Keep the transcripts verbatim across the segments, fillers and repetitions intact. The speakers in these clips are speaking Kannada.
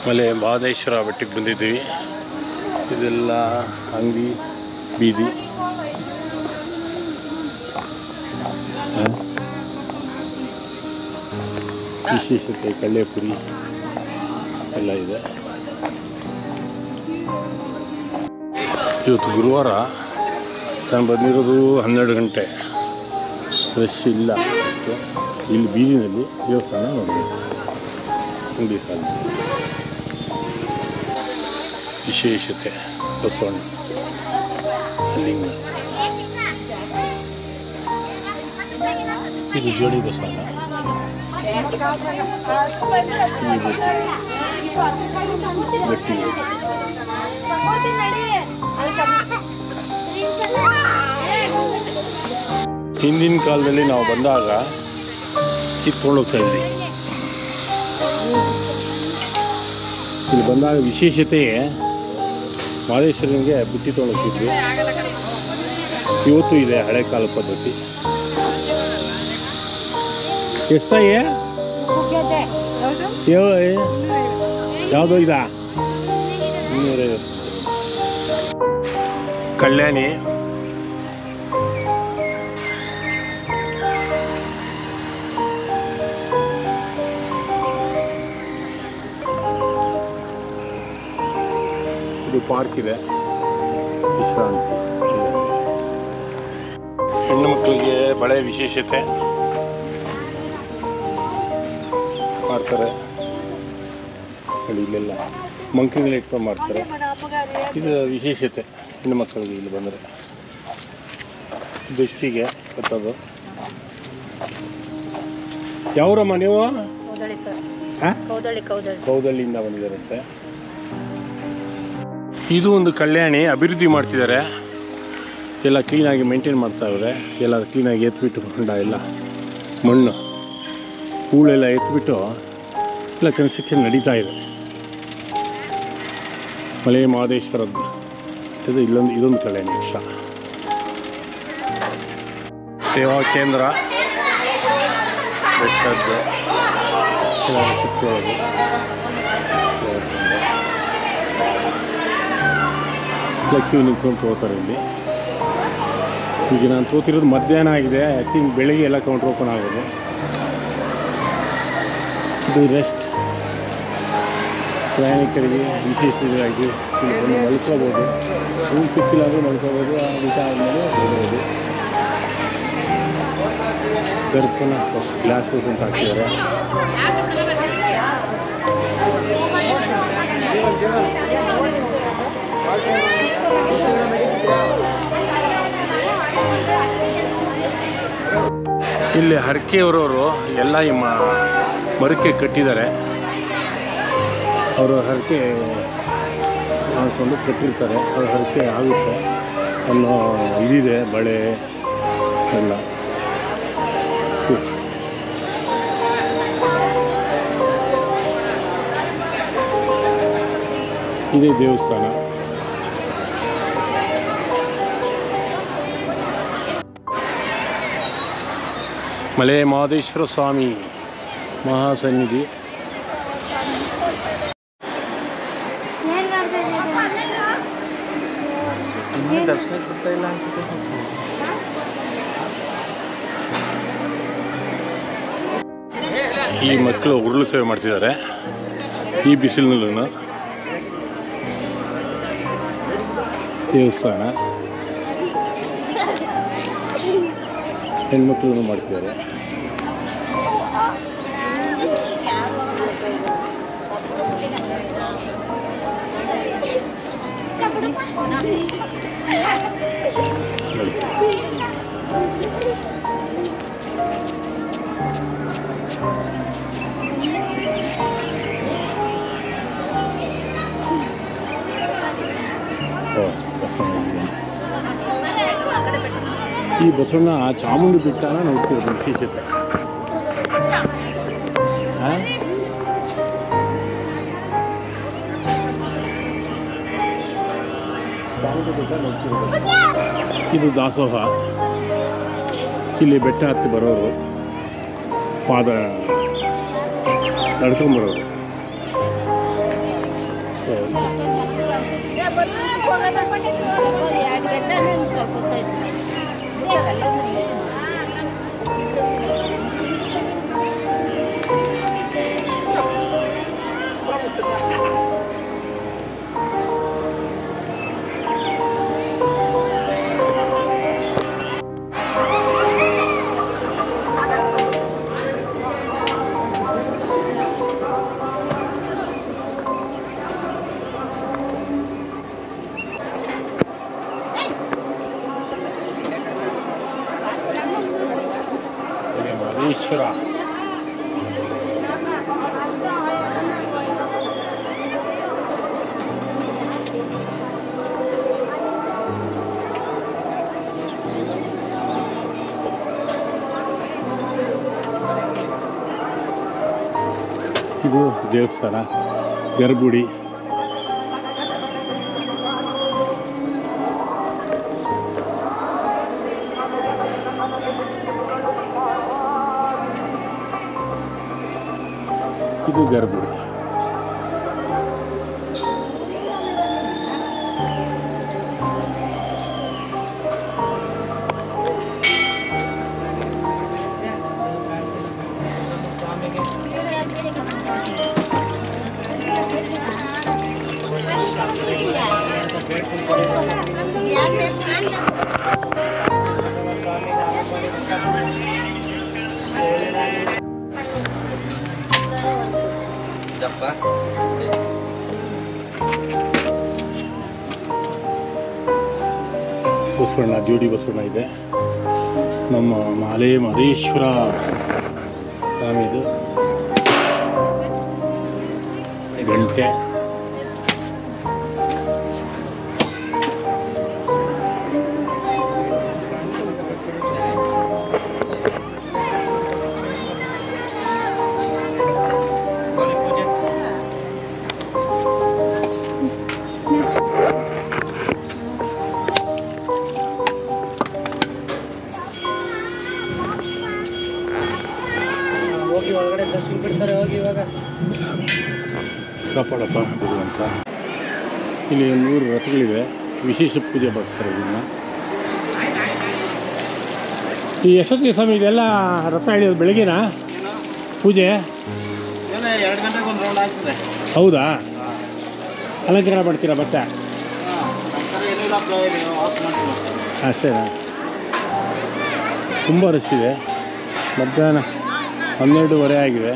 ಮಲೆ ಮಹದೇಶ್ವರ ಬೆಟ್ಟಕ್ಕೆ ಬಂದಿದ್ದೀವಿ. ಇದೆಲ್ಲ ಅಂಗಡಿ ಬೀದಿ. ವಿಶೇಷತೆ ಕಳ್ಳೆಪುರಿ ಎಲ್ಲ ಇದೆ. ಇವತ್ತು ಗುರುವಾರ. ನಾನು ಬಂದಿರೋದು ಹನ್ನೆರಡು ಗಂಟೆ. ರಶ್ ಇಲ್ಲ ಅಷ್ಟು. ಇಲ್ಲಿ ಬೀದಿನಲ್ಲಿ ದೇವಸ್ಥಾನ ನೋಡಬೇಕು. ಅಂಗಡಿ ಕಾಲ ವಿಶೇಷತೆ ಬಸವಣ್ಣ ಲಿಂಗ. ಇದು ಜೋಡಿ ಬಸವಣ್ಣ. ಗಟ್ಟಿ ಹಿಂದಿನ ಕಾಲದಲ್ಲಿ ನಾವು ಬಂದಾಗ ಕಿತ್ಕೊಂಡು ಹೋಗ್ತಾ ಇದ್ವಿ. ಇಲ್ಲಿ ಬಂದಾಗ ವಿಶೇಷತೆ ಮಹದೇಶ್ವರನಿಗೆ ಬುತ್ತಿ ತೊಗೊಂಡು ಹೋಗ್ತಿದ್ವಿ. ಇವತ್ತು ಇದೆ ಹಳೆ ಕಾಲ ಪದ್ಧತಿ. ಎಷ್ಟಾಯೇ ಯಾವುದೋ ಇದಾ ಇನ್ನೂರೈವತ್ತು. ಕಲ್ಯಾಣಿ ಇದು ಪಾರ್ಕ್ ಇದೆ, ವಿಶ್ರಾಂತಿ. ಹೆಣ್ಣು ಮಕ್ಕಳಿಗೆ ಬಳೆ ವಿಶೇಷತೆ ಮಾಡ್ತಾರೆ. ಇಲ್ಲೆಲ್ಲ ಮಂಕಿಗಳ ಇಟ್ಕೊಂಡು ಮಾಡ್ತಾರೆ. ಇದು ವಿಶೇಷತೆ ಹೆಣ್ಣು ಮಕ್ಕಳಿಗೆ ಇಲ್ಲಿ ಬಂದರೆ. ದೃಷ್ಟಿಗೆ ಗೊತ್ತದು. ಯಾವ್ರಮ್ಮ ನೀವು? ಕೌದಳ್ಳಿಯಿಂದ ಬಂದಿದ್ದಾರಂತೆ. ಇದು ಒಂದು ಕಲ್ಯಾಣಿ ಅಭಿವೃದ್ಧಿ ಮಾಡ್ತಿದ್ದಾರೆ. ಎಲ್ಲ ಕ್ಲೀನಾಗಿ ಮೇಂಟೈನ್ ಮಾಡ್ತಾ ಇದ್ದಾರೆ. ಎಲ್ಲ ಕ್ಲೀನಾಗಿ ಎತ್ಬಿಟ್ಟು ಹೊಂಡ ಎಲ್ಲ ಮಣ್ಣು ಹೂಳೆಲ್ಲ ಎತ್ಬಿಟ್ಟು ಎಲ್ಲ ಕನ್ಸ್ಟ್ರಕ್ಷನ್ ನಡೀತಾ ಇದೆ. ಮಲೆ ಮಹದೇಶ್ವರದ್ದು ಇದು ಇಲ್ಲೊಂದು ಇದೊಂದು ಕಲ್ಯಾಣಿ ಯಕ್ಷ ಸೇವಾ ಕೇಂದ್ರ. ಬೆಟ್ಟದ್ದು ಸುತ್ತೋದು ಕ್ಯೂ ನಿಂತ್ಕೊಂಡು ತಗೋತಾರೆ ಇಲ್ಲಿ. ಈಗ ನಾನು ತೋತಿರೋದು ಮಧ್ಯಾಹ್ನ ಆಗಿದೆ. ಐ ಥಿಂಕ್ ಬೆಳಗ್ಗೆ ಎಲ್ಲ ಕೌಂಟ್ರ್ ಓಪನ್ ಆಗೋದು. ಇದು ರೆಸ್ಟ್ ಪ್ರಯಾಣಿಕರಿಗೆ ವಿಶೇಷವಾಗಿ ಇಲ್ಲಿ ಮಲ್ಕೋಬೋದು. ರೂಮ್ ಸಿಕ್ಕಿಲ್ಲ ಅಂದರೆ ಮಲ್ಕೋಬೋದು. ಊಟ ಆದಮೇಲೆ ಹೋಗ್ಬೋದು. ದರ್ಪಣ ಗ್ಲಾಸ್ ಹೌಸ್ ಅಂತ ಹಾಕ್ತಿದ್ದಾರೆ. ಇಲ್ಲಿ ಹರಕೆಯವರವರು ಎಲ್ಲ ಈ ಮರಕ್ಕೆ ಕಟ್ಟಿದ್ದಾರೆ. ಅವರು ಹರಕೆ ಮಾಡಿಕೊಂಡು ಕಟ್ಟಿರ್ತಾರೆ. ಅವ್ರ ಹರಕೆ ಆಗುತ್ತೆ ಅನ್ನೋ ಇದಿದೆ. ಬಳೆ ಎಲ್ಲ ಇದೇ ದೇವಸ್ಥಾನ. ಮಲೆ ಮಹದೇಶ್ವರ ಸ್ವಾಮಿ ಮಹಾಸನ್ನಿಧಿ. ದರ್ಶನ ಕೊಡ್ತಾ ಇಲ್ಲ ಅನ್ಸುತ್ತೆ. ಈ ಮಕ್ಕಳು ಉರುಳು ಸೇವೆ ಮಾಡ್ತಿದ್ದಾರೆ ಈ ಬಿಸಿಲಿನಲ್ಲೂ. ದೇವಸ್ಥಾನ ಹೆಣ್ಮಕ್ಳು ಮಾಡ್ತಿದ್ದಾರೆ. ಈ ಬಸವಣ್ಣ ಚಾಮುಂಡಿ ಬೆಟ್ಟನ ನೋಡ್ತಿರೋದು ವಿಶೇಷತೆ. ಇದು ದಾಸೋಹ. ಇಲ್ಲಿ ಬೆಟ್ಟ ಹತ್ತಿ ಬರೋರು ಪಾದ ನಡ್ಕೊಂಬರೋರು. ಮಹದೇಶ್ವರ ಇದು ದೇವಸ್ಥಾನ ಗರ್ಭಗುಡಿ. ಇದು ಗರ್ಭಗುಡಿ. ಬಸವಣ್ಣ, ಜೋಡಿ ಬಸವಣ್ಣ ಇದೆ. ನಮ್ಮ ಮಾಲೆ ಮಹದೇಶ್ವರ ಸ್ವಾಮಿದು ಗಂಟೆ. ಕಾಪಾಡಪ್ಪ ಭಗವಂತ. ಇಲ್ಲಿ ಮೂರು ರಥಗಳಿವೆ. ವಿಶೇಷ ಪೂಜೆ ಮಾಡ್ತಾರೆ ಇದನ್ನು. ಈ ಎಷ್ಟೊತ್ತಿಗೆ ಸ್ವಾಮಿ ಇದೆಲ್ಲ ರಥ ಹಿಡಿಯೋದು? ಬೆಳಗ್ಗೆನಾ ಪೂಜೆ? ಎರಡು ಗಂಟೆಗೆ ಒಂದು ರೌಂಡ್ ಆಗ್ತದೆ. ಹೌದಾ? ಅಲಂಕಾರ ಮಾಡ್ತೀರಾ ಮತ್ತೆ? ಅಷ್ಟೇನಾ? ತುಂಬ ರಶ್ ಇದೆ. ಮಧ್ಯಾಹ್ನ ಹನ್ನೆರಡೂವರೆ ಆಗಿದೆ.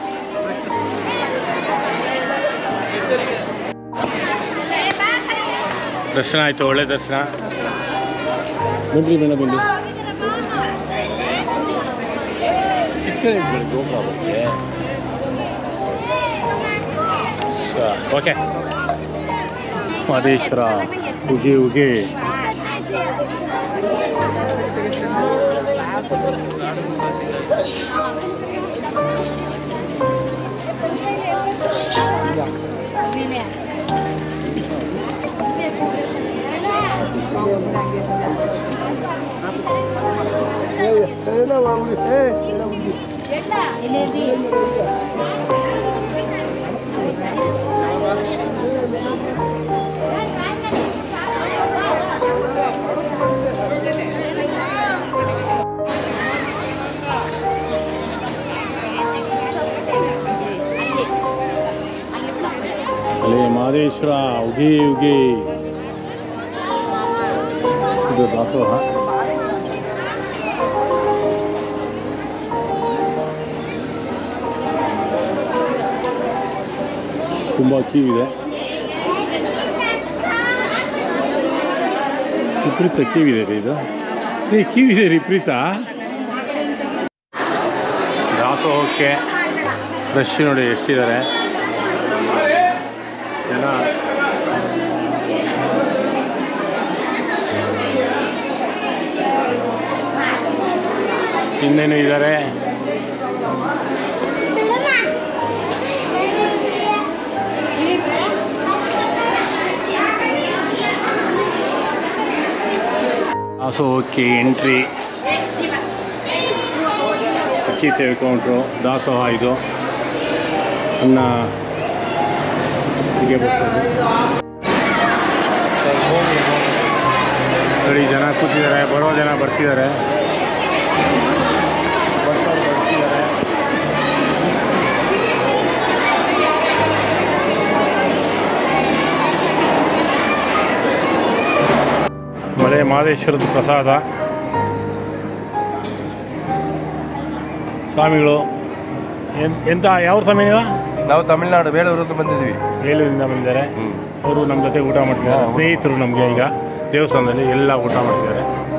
ದರ್ಶನ ಆಯಿತು, ಒಳ್ಳೆ ದರ್ಶನ. ಬನ್ರಿ ಮೇಡ ಬನ್ನಿ. ಗೋಪುರ ಬರುತ್ತೆ. ಓಕೆ. ಮಹದೇಶ್ವರ ಉಗಿ ಉಗಿ. ಅಲ್ಲೇ ಮಹದೇಶ್ವರ ಉಗಿ ಉಗಿ. ಇದು ದಾಸೋಹ. ತುಂಬ ಕ್ಯೂ ಇದೆ. ವಿಪರೀತ ಕ್ಯೂ ಇದೆ ರೀ. ಇದು ರೀ ಕ್ಯೂ ಇದೆ ರೀ ವಿಪರೀತ. ದಾಸೋಹಕ್ಕೆ ರಶ್ ನೋಡಿ ಎಷ್ಟಿದ್ದಾರೆ ಜನ. ಇನ್ನೇನು ಇದ್ದಾರೆ. ದಾಸೋಹಕ್ಕೆ ಎಂಟ್ರಿ. ಅಕ್ಕಿ ಸೇವೆ ಕೌಂಟ್ರು. ದಾಸೋಹ ಇದು. ಅನ್ನ ಬೆಳಿಗ್ಗೆ ಬರ್ತಾರೆ. ನೋಡಿ ಜನ ಕೂತಿದ್ದಾರೆ, ಬರೋ ಜನ ಬರ್ತಿದ್ದಾರೆ, ಬರ್ತಾರೆ ಬರ್ತಿದ್ದಾರೆ. ಮಲೆ ಮಹದೇಶ್ವರದ ಪ್ರಸಾದ ಸ್ವಾಮಿಗಳು. ಎನ್ ಎಂತ ಯಾವ ಸ್ವಾಮಿ ನೀವು? ನಾವು ತಮಿಳುನಾಡು ಬೇಲೂರಿಂದ ಬಂದಿದ್ದೀವಿ. ಬೇಲೂರಿಂದ ಬಂದಿದ್ದಾರೆ. ಅವರು ನಮ್ಮ ಜೊತೆ ಊಟ ಮಾಡ್ತಿದ್ದಾರೆ. ಸ್ನೇಹಿತರು ನಮಗೆ ಈಗ ದೇವಸ್ಥಾನದಲ್ಲಿ ಎಲ್ಲ ಊಟ ಮಾಡ್ತಿದ್ದಾರೆ.